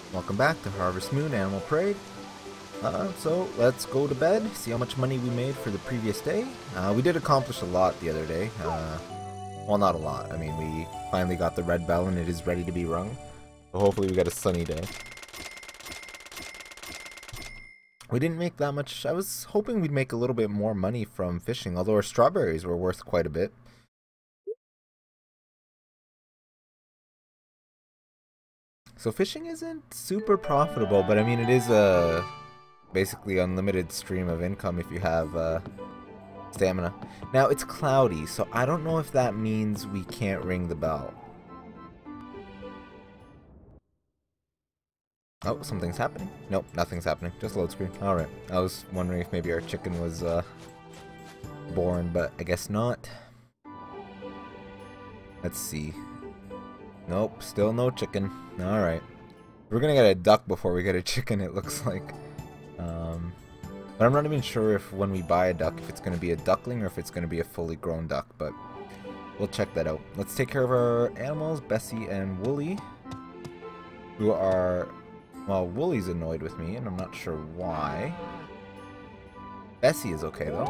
Welcome back to Harvest Moon Animal Parade. So let's go to bed, see how much money we made for the previous day. We did accomplish a lot the other day. Well, not a lot. I mean, we finally got the red bell and it is ready to be rung. So hopefully we get a sunny day. We didn't make that much. I was hoping we'd make a little bit more money from fishing, although our strawberries were worth quite a bit. So fishing isn't super profitable, but I mean it is a basically unlimited stream of income if you have stamina. Now it's cloudy, so I don't know if that means we can't ring the bell. Oh, something's happening. Nope, nothing's happening. Just load screen. Alright. I was wondering if maybe our chicken was born, but I guess not. Let's see. Nope, still no chicken. Alright. We're gonna get a duck before we get a chicken, it looks like. But I'm not even sure if when we buy a duck, if it's gonna be a duckling or if it's gonna be a fully grown duck, but we'll check that out. Let's take care of our animals, Bessie and Wooly, who are, well, Wooly's annoyed with me, and I'm not sure why. Bessie is okay, though.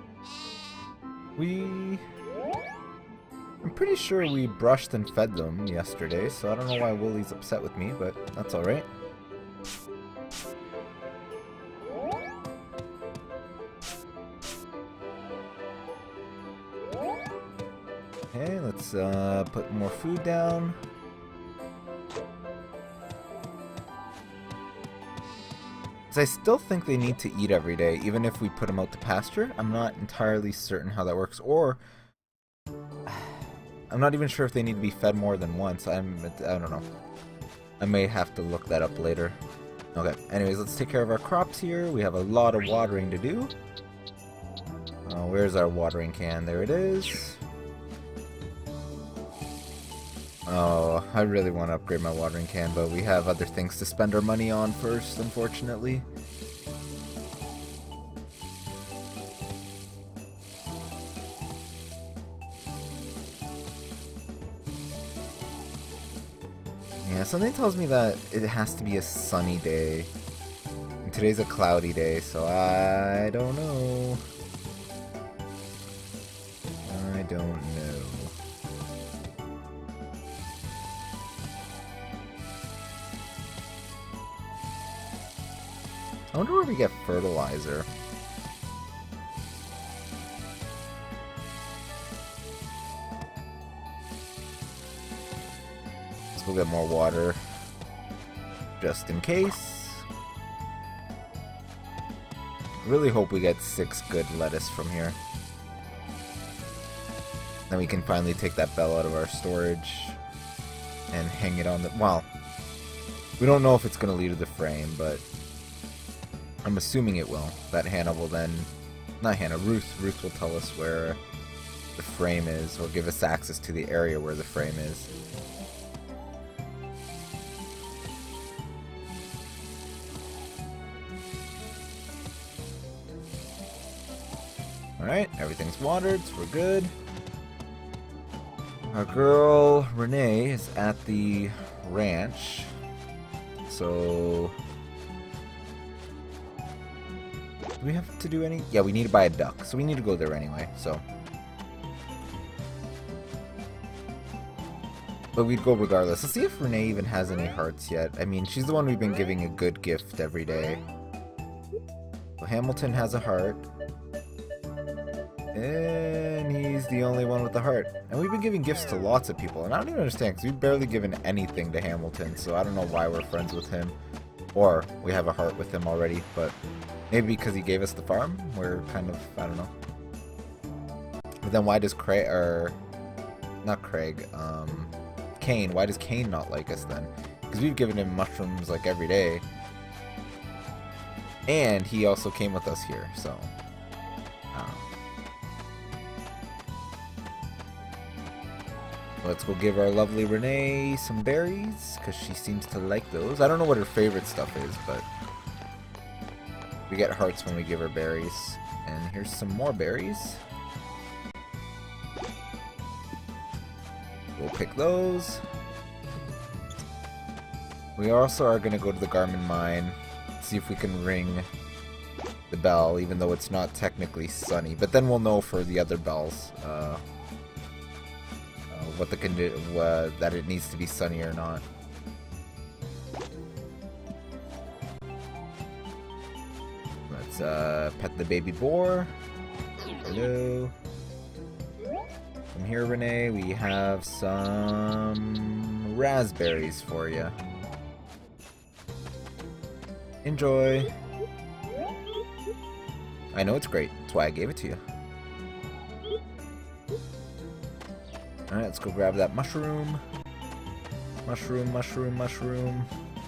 I'm pretty sure we brushed and fed them yesterday, so I don't know why Wooly's upset with me, but that's alright. Okay, let's put more food down. So I still think they need to eat every day, even if we put them out to pasture. I'm not entirely certain how that works, or I'm not even sure if they need to be fed more than once. I don't know. I may have to look that up later. Okay, anyways, let's take care of our crops here. We have a lot of watering to do. Where's our watering can? There it is. Oh, I really want to upgrade my watering can, but we have other things to spend our money on first, unfortunately. Yeah, something tells me that it has to be a sunny day. And today's a cloudy day, so I don't know. I don't know. I wonder where we get fertilizer. Let's go get more water. Just in case. Really hope we get 6 good lettuce from here. Then we can finally take that bell out of our storage and hang it on the... Well, we don't know if it's going to lead to the frame, but I'm assuming it will. That Hannah will then... Not Hannah, Ruth will tell us where the frame is, or give us access to the area where the frame is. Alright, everything's watered, so we're good. Our girl, Renee, is at the ranch. So... do we have to do any? Yeah, we need to buy a duck, so we need to go there anyway, so. But we'd go regardless. Let's see if Renee even has any hearts yet. I mean, she's the one we've been giving a good gift every day. So Hamilton has a heart. And he's the only one with the heart. And we've been giving gifts to lots of people, and I don't even understand, because we've barely given anything to Hamilton, so I don't know why we're friends with him. Or we have a heart with him already, but... maybe because he gave us the farm, we're kind of, I don't know. But then why does Craig, or, not Craig, Kane, why does Kane not like us then? Because we've given him mushrooms like every day. And he also came with us here, so, I don't know. Let's go give our lovely Renee some berries, because she seems to like those. I don't know what her favorite stuff is, but... we get hearts when we give her berries. And here's some more berries. We'll pick those. We also are going to go to the Garmin Mine, see if we can ring the bell, even though it's not technically sunny. But then we'll know for the other bells what the that it needs to be sunny or not. Let's pet the baby boar. Hello. From here, Renee, we have some raspberries for you. Enjoy. I know it's great. That's why I gave it to you. Alright, let's go grab that mushroom. Mushroom, mushroom, mushroom.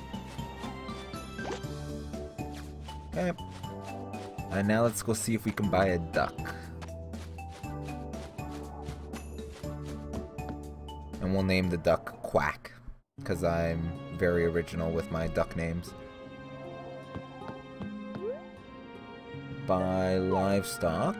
Okay. And now let's go see if we can buy a duck. And we'll name the duck Quack, because I'm very original with my duck names. Buy livestock.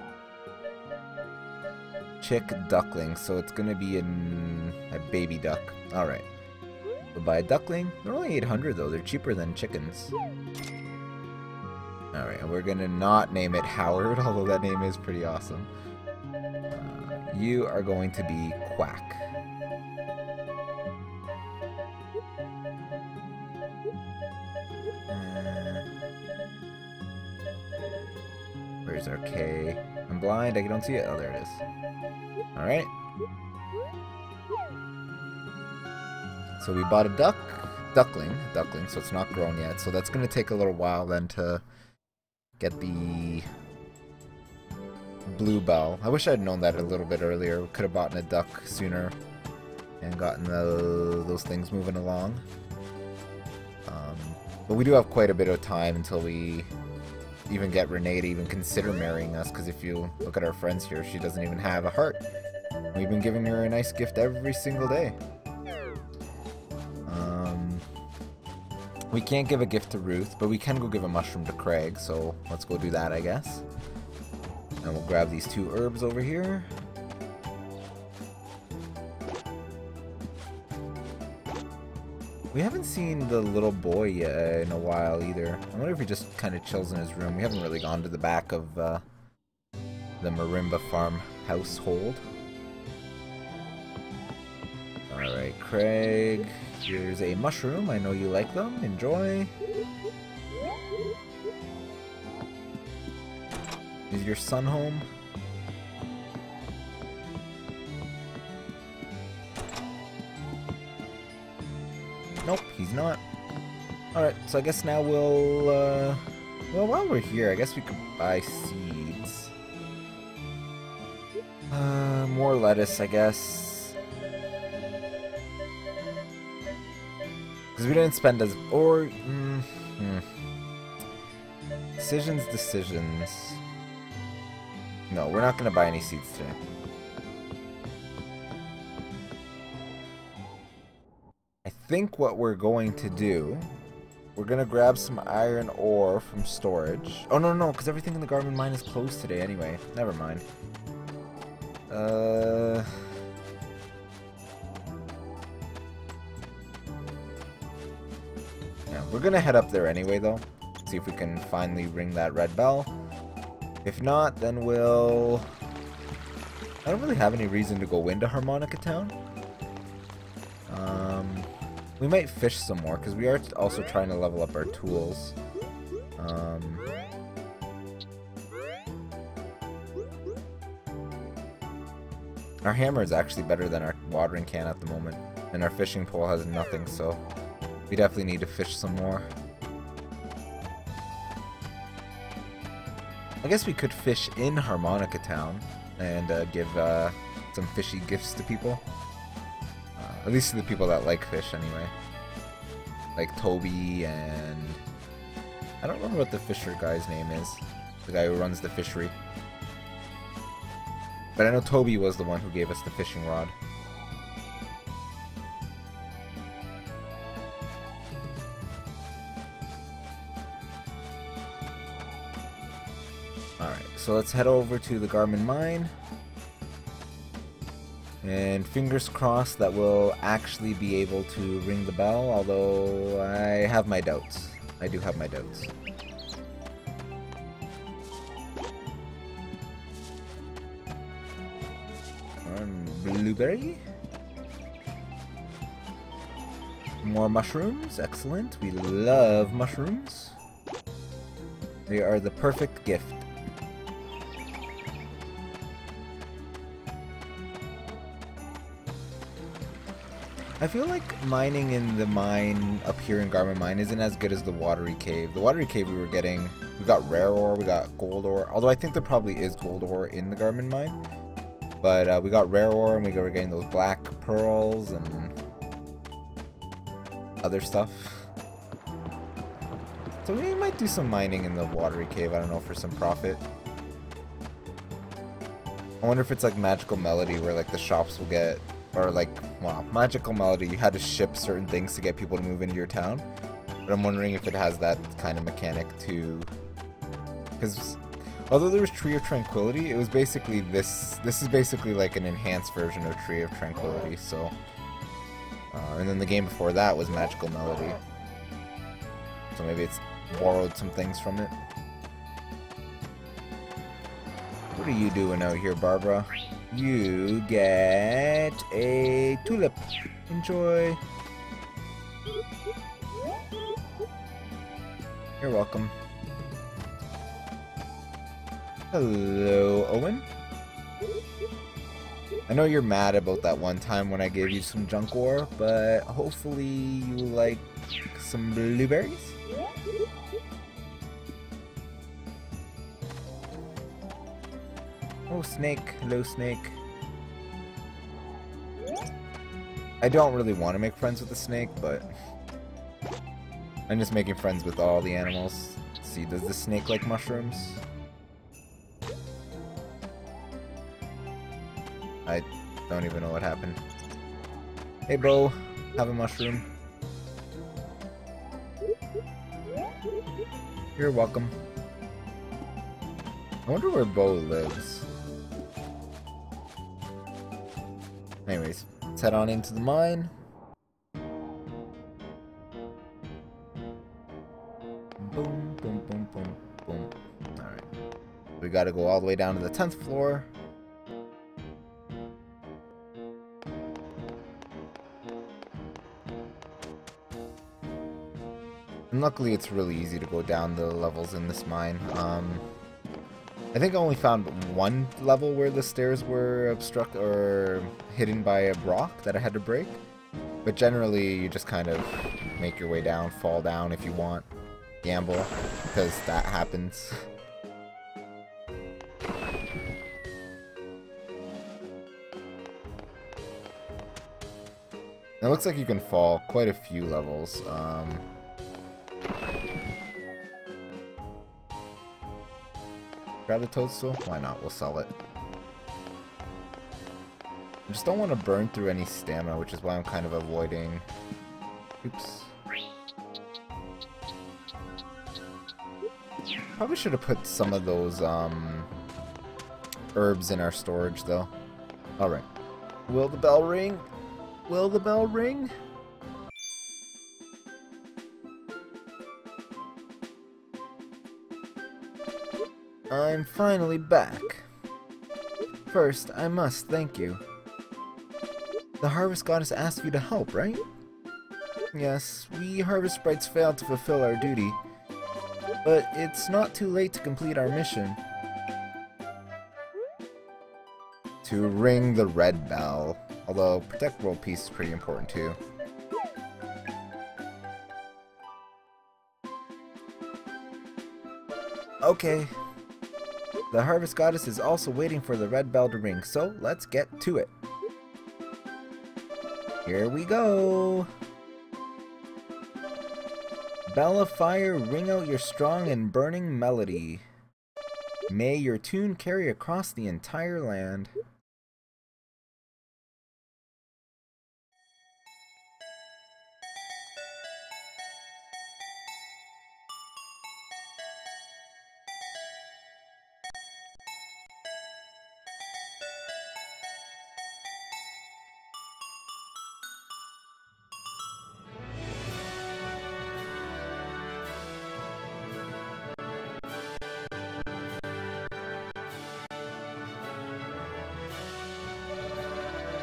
Chick duckling, so it's gonna be a baby duck. Alright. We'll buy a duckling. They're only 800 though, they're cheaper than chickens. Alright, and we're gonna not name it Howard, although that name is pretty awesome. You are going to be Quack. Where's our K? I'm blind, I don't see it. Oh, there it is. Alright. So we bought a duckling, so it's not grown yet. So that's going to take a little while then to get the blue bell. I wish I had known that a little bit earlier. We could have bought a duck sooner and gotten those things moving along. But we do have quite a bit of time until we even get Renee to even consider marrying us, because if you look at our friends here, she doesn't even have a heart. We've been giving her a nice gift every single day. We can't give a gift to Ruth, but we can go give a mushroom to Craig, so let's go do that, I guess. And we'll grab these 2 herbs over here. We haven't seen the little boy in a while either. I wonder if he just kind of chills in his room. We haven't really gone to the back of the Marimba farm household. Alright, Craig. Here's a mushroom. I know you like them. Enjoy. Is your son home? Nope, he's not. Alright, so I guess now we'll, well, while we're here, I guess we could buy seeds. More lettuce, I guess. Because we didn't spend as, or, Decisions. No, we're not going to buy any seeds today. I think what we're going to do, we're going to grab some iron ore from storage. Oh, no, because everything in the Garmin mine is closed today anyway. Never mind. Yeah, we're going to head up there anyway, though. See if we can finally ring that red bell. If not, then we'll... I don't really have any reason to go into Harmonica Town. We might fish some more, because we are also trying to level up our tools. Our hammer is actually better than our watering can at the moment, and our fishing pole has nothing, so we definitely need to fish some more. I guess we could fish in Harmonica Town and give some fishy gifts to people. At least to the people that like fish, anyway. Like Toby and... I don't remember what the fisher guy's name is. The guy who runs the fishery. But I know Toby was the one who gave us the fishing rod. Alright, so let's head over to the Garmin mine. And fingers crossed that we'll actually be able to ring the bell, although I have my doubts. I do have my doubts. Blueberry? More mushrooms, excellent. We love mushrooms. They are the perfect gift. I feel like mining in the mine up here in Garmin Mine isn't as good as the watery cave. The watery cave we got rare ore, we got gold ore, although I think there probably is gold ore in the Garmin Mine. But we got rare ore and we were getting those black pearls and other stuff. So we might do some mining in the watery cave, I don't know, for some profit. I wonder if it's like Magical Melody where like the shops will get, or like, well, Magical Melody, you had to ship certain things to get people to move into your town. But I'm wondering if it has that kind of mechanic too. Because although there was Tree of Tranquility, it was basically this is basically like an enhanced version of Tree of Tranquility, so. And then the game before that was Magical Melody. So maybe it's borrowed some things from it. What are you doing out here, Barbara? You get a tulip. Enjoy. You're welcome. Hello, Owen. I know you're mad about that one time when I gave you some junk ore, but hopefully you like some blueberries? Oh, snake. Hello, snake. I don't really want to make friends with the snake, but I'm just making friends with all the animals. Let's see, does the snake like mushrooms? I don't even know what happened. Hey, Bo. Have a mushroom. You're welcome. I wonder where Bo lives. Anyways, let's head on into the mine. Boom, boom, boom, boom, boom. Alright. We gotta go all the way down to the 10th floor. And luckily it's really easy to go down the levels in this mine. I think I only found one level where the stairs were obstructed or hidden by a rock that I had to break. But generally you just kind of make your way down, fall down if you want, gamble, because that happens. It looks like you can fall quite a few levels. Grab the toadstool? Why not? We'll sell it. I just don't want to burn through any stamina, which is why I'm kind of avoiding... Oops. Probably should have put some of those herbs in our storage, though. Alright. Will the bell ring? Will the bell ring? I'm finally back. First, I must thank you. The Harvest Goddess asked you to help, right? Yes, we Harvest Sprites failed to fulfill our duty. But it's not too late to complete our mission. To ring the red bell. Although, protect world peace is pretty important too. Okay. The Harvest Goddess is also waiting for the red bell to ring, so let's get to it. Here we go! Bell of Fire, ring out your strong and burning melody. May your tune carry across the entire land.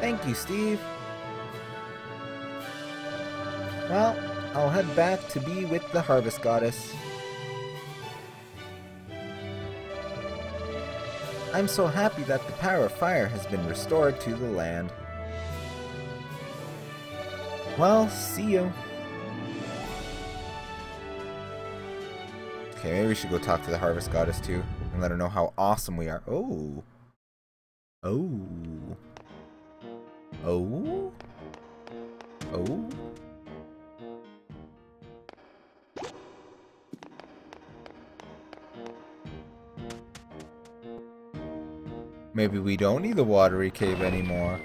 Thank you, Steve. Well, I'll head back to be with the Harvest Goddess. I'm so happy that the power of fire has been restored to the land. Well, see you. Okay, maybe we should go talk to the Harvest Goddess too and let her know how awesome we are. Oh. Oh. Oh. Oh. Maybe we don't need the watery cave anymore.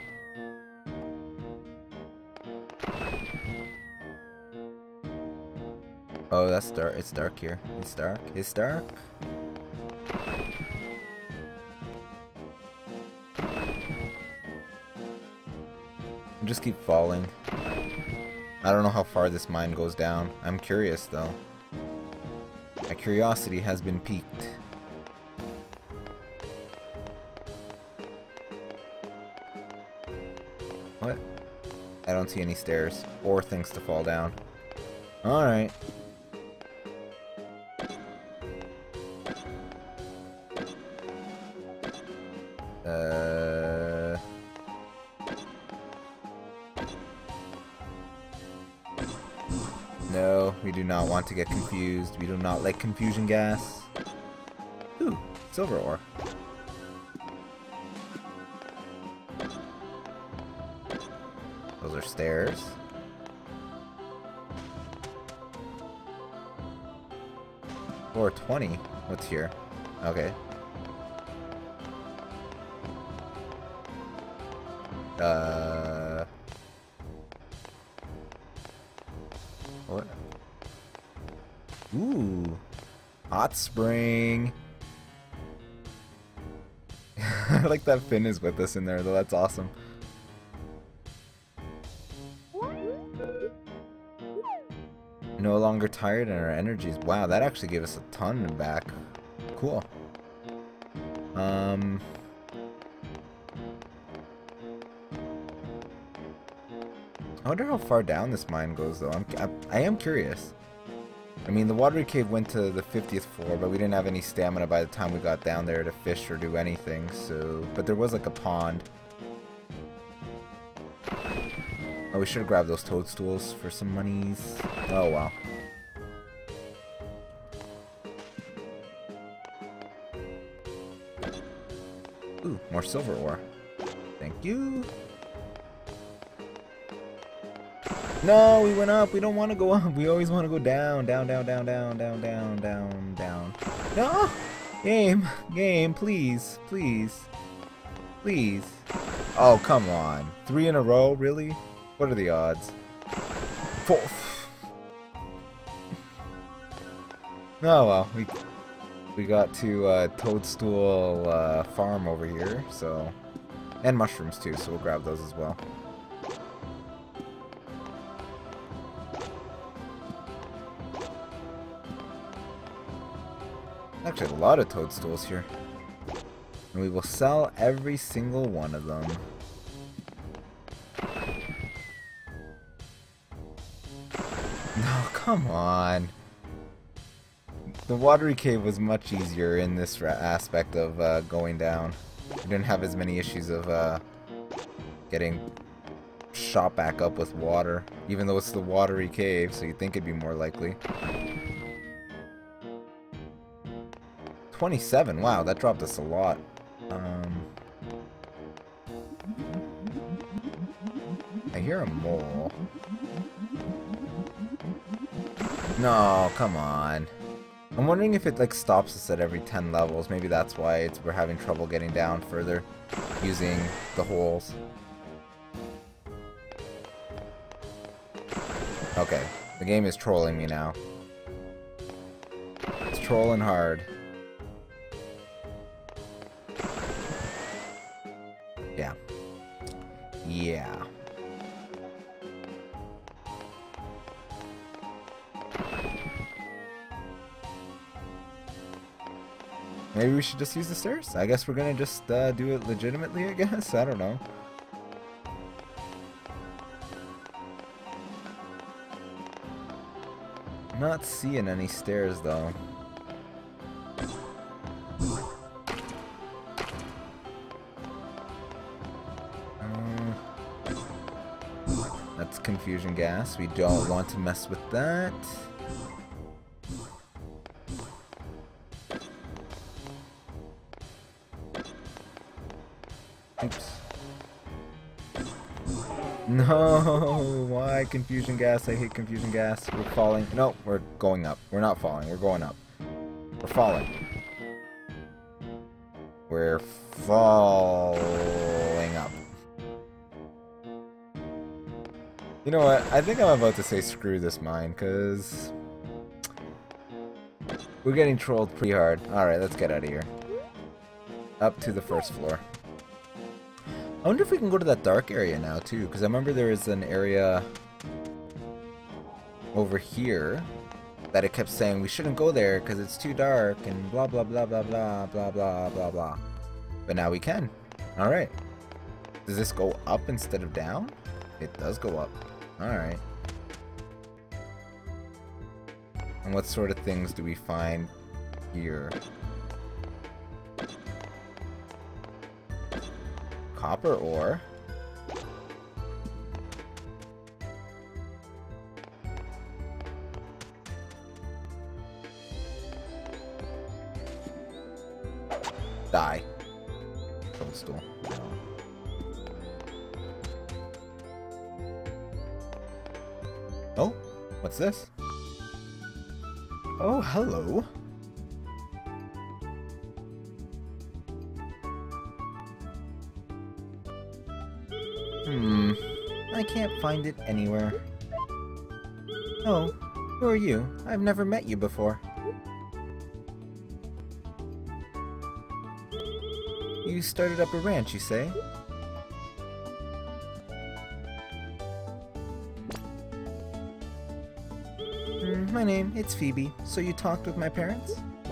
Oh, that's dark. It's dark here. It's dark. It's dark. Just keep falling. I don't know how far this mine goes down. I'm curious though. My curiosity has been piqued. What? I don't see any stairs or things to fall down. Alright. No, we do not want to get confused. We do not like confusion gas. Ooh, silver ore. Those are stairs. Floor 20. What's here? Okay. What? Ooh. Hot spring. I like that Finn is with us in there though, that's awesome. No longer tired and our energies. Wow, that actually gave us a ton back. Cool. I wonder how far down this mine goes though. I am curious. I mean, the watery cave went to the 50th floor, but we didn't have any stamina by the time we got down there to fish or do anything, so... But there was like a pond. Oh, we should have grabbed those toadstools for some monies. Oh, wow. Ooh, more silver ore. Thank you. No, we went up. We don't want to go up. We always want to go down, down, down, down, down, down, down, down, down. No! Game, please, please, please. Oh, come on. 3 in a row, really? What are the odds? 4. Oh well, we got to Toadstool Farm over here, so, and mushrooms too, so we'll grab those as well. Actually, a lot of toadstools here. And we will sell every single one of them. No, come on. The watery cave was much easier in this aspect of going down. We didn't have as many issues of getting shot back up with water. Even though it's the watery cave, so you'd think it'd be more likely. 27, wow, that dropped us a lot. I hear a mole. No, come on. I'm wondering if it like stops us at every 10 levels. Maybe that's why we're having trouble getting down further using the holes. Okay, the game is trolling me now. It's trolling hard. Yeah. Yeah. Maybe we should just use the stairs? I guess we're gonna just do it legitimately, I guess? I don't know. Not seeing any stairs though. That's confusion gas. We don't want to mess with that. Oops. No, why confusion gas? I hate confusion gas. We're falling. No, we're going up. We're not falling. We're going up. We're falling. We're falling up. You know what? I think I'm about to say screw this mine, because we're getting trolled pretty hard. Alright, let's get out of here. Up to the first floor. I wonder if we can go to that dark area now, too, because I remember there was an area over here that it kept saying we shouldn't go there because it's too dark and blah blah blah blah blah blah blah blah blah. But now we can. Alright. Does this go up instead of down? It does go up. Alright. And what sort of things do we find here? Copper ore. Die. Toadstool. Oh, what's this? Oh, hello. I can't find it anywhere. Oh, who are you? I've never met you before. You started up a ranch, you say? My name, it's Phoebe. So you talked with my parents?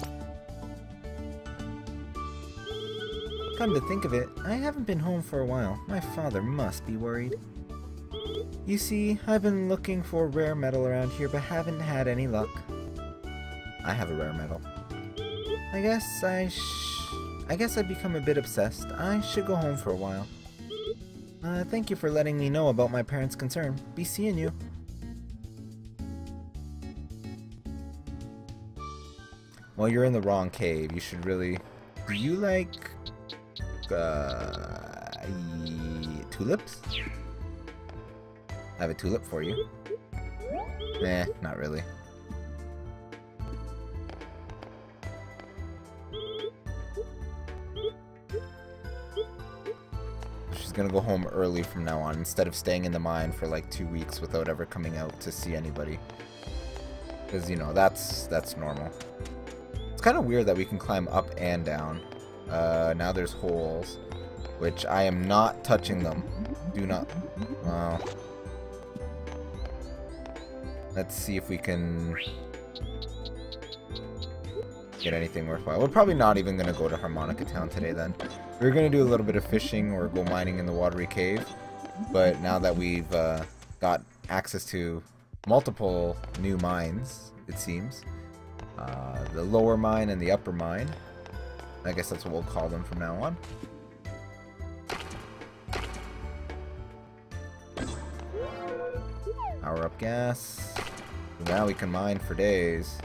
Come to think of it, I haven't been home for a while. My father must be worried. You see, I've been looking for rare metal around here, but haven't had any luck. I have a rare metal. I guess I've become a bit obsessed. I should go home for a while. Thank you for letting me know about my parents' concern. Be seeing you. Well, you're in the wrong cave. You should really... Do you like... tulips? I have a tulip for you. Not really. She's gonna go home early from now on instead of staying in the mine for like 2 weeks without ever coming out to see anybody. Because, you know, that's normal. It's kind of weird that we can climb up and down. Now there's holes, which I am not touching them. Do not... Wow. Let's see if we can get anything worthwhile. We're probably not even going to go to Harmonica Town today then. We're going to do a little bit of fishing or go mining in the watery cave. But now that we've got access to multiple new mines, it seems. The lower mine and the upper mine. I guess that's what we'll call them from now on. Power up gas. Now we can mine for days.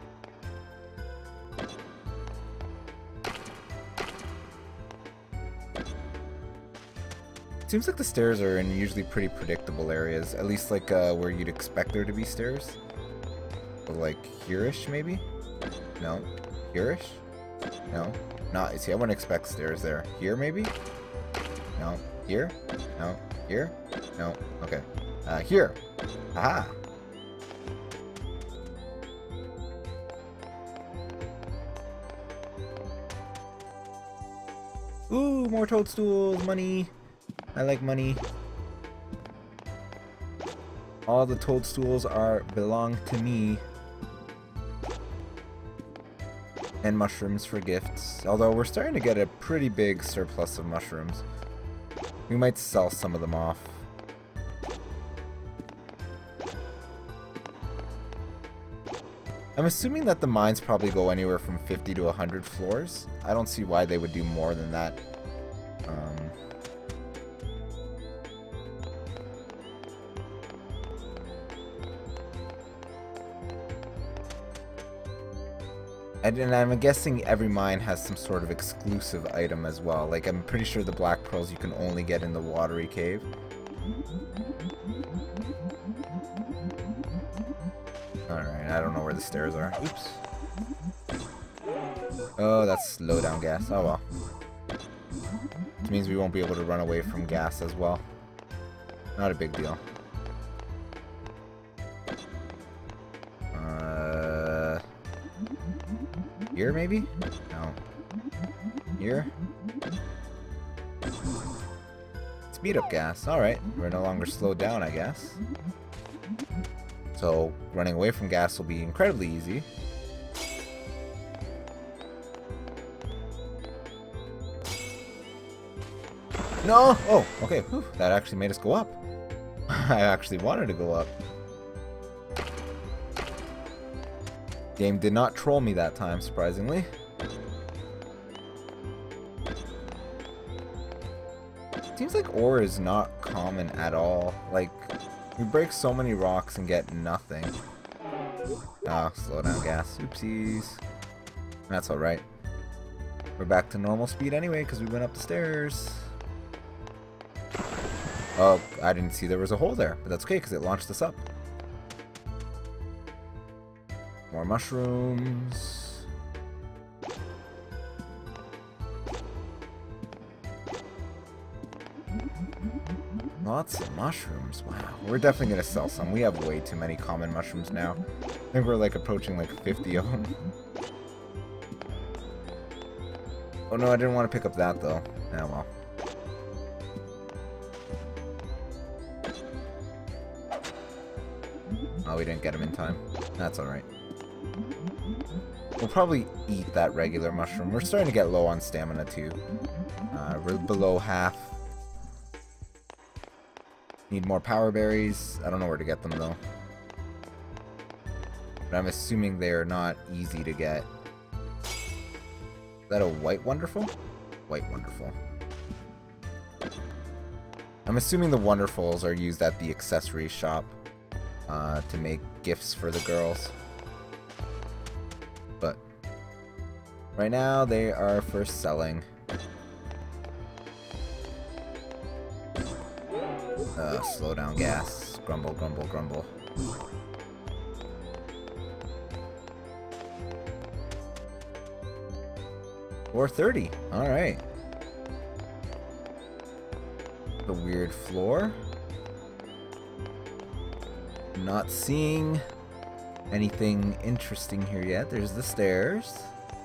Seems like the stairs are in usually pretty predictable areas. At least like where you'd expect there to be stairs. But like here-ish maybe? No. Here-ish? No. Not. See, I wouldn't expect stairs there. Here maybe? No. Here? No. Here? No. Okay. Here. Aha. Ooh, more toadstools, money. I like money. All the toadstools belong to me. And mushrooms for gifts. Although we're starting to get a pretty big surplus of mushrooms. We might sell some of them off. I'm assuming that the mines probably go anywhere from 50 to 100 floors. I don't see why they would do more than that. And I'm guessing every mine has some sort of exclusive item as well. Like, I'm pretty sure the black pearls you can only get in the watery cave. Alright, I don't know where the stairs are. Oops. Oh, that's slow down gas. Oh well. Which means we won't be able to run away from gas as well. Not a big deal. Here, maybe? No. Here? Speed up gas. Alright. We're no longer slowed down, I guess. So, running away from gas will be incredibly easy. No! Oh, okay. Whew. That actually made us go up. I actually wanted to go up. Game did not troll me that time, surprisingly. Seems like ore is not common at all. Like, we break so many rocks and get nothing. Ah, slow down gas. Oopsies. That's alright. We're back to normal speed anyway, because we went up the stairs. Oh, I didn't see there was a hole there, but that's okay, because it launched us up. More mushrooms. Lots of mushrooms. Wow. We're definitely going to sell some. We have way too many common mushrooms now. I think we're like approaching like 50 of them. Oh no, I didn't want to pick up that though. Yeah, well. Oh, we didn't get him in time. That's alright. We'll probably eat that regular mushroom. We're starting to get low on stamina too. We're below half. Need more power berries. I don't know where to get them though. But I'm assuming they're not easy to get. Is that a white wonderful? White wonderful. I'm assuming the wonderfuls are used at the accessory shop to make gifts for the girls. But right now they are for selling. Slow down gas. Grumble, grumble, grumble. $4.30. Alright. The weird floor. Not seeing anything interesting here yet. There's the stairs.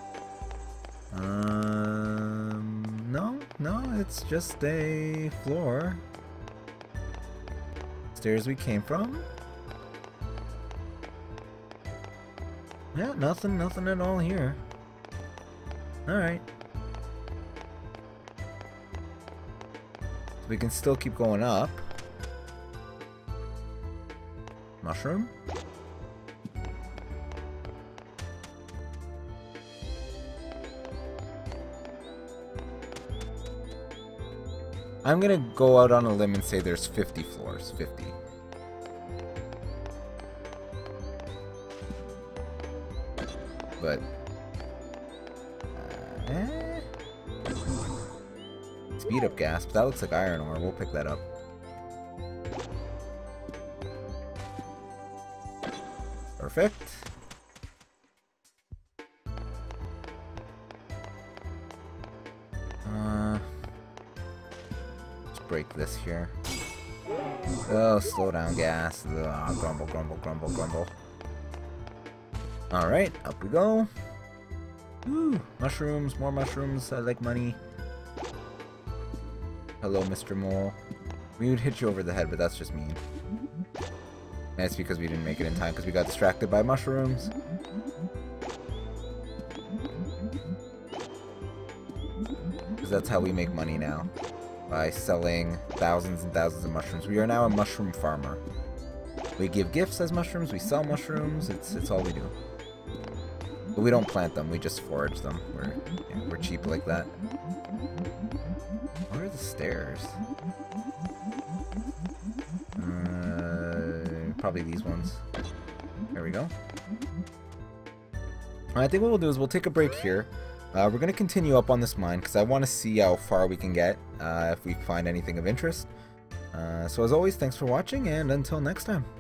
No, it's just a floor. Stairs we came from. Yeah, nothing at all here. Alright. We can still keep going up. Mushroom? I'm gonna go out on a limb and say there's 50 floors. 50. But speed up gas, but that looks like iron ore. We'll pick that up. Perfect. Let's break this here. Oh, slow down gas. Ugh, grumble, grumble, grumble, grumble. Alright, up we go. Ooh, mushrooms, more mushrooms. I like money. Hello, Mr. Mole. We would hit you over the head, but that's just mean. And it's because we didn't make it in time because we got distracted by mushrooms. Because that's how we make money now. By selling thousands and thousands of mushrooms. We are now a mushroom farmer. We give gifts as mushrooms, we sell mushrooms, it's all we do. But we don't plant them, we just forage them. We're cheap like that. Where are the stairs? Probably these ones. There we go. I think what we'll do is we'll take a break here. We're going to continue up on this mine because I want to see how far we can get if we find anything of interest. So as always, thanks for watching, and until next time.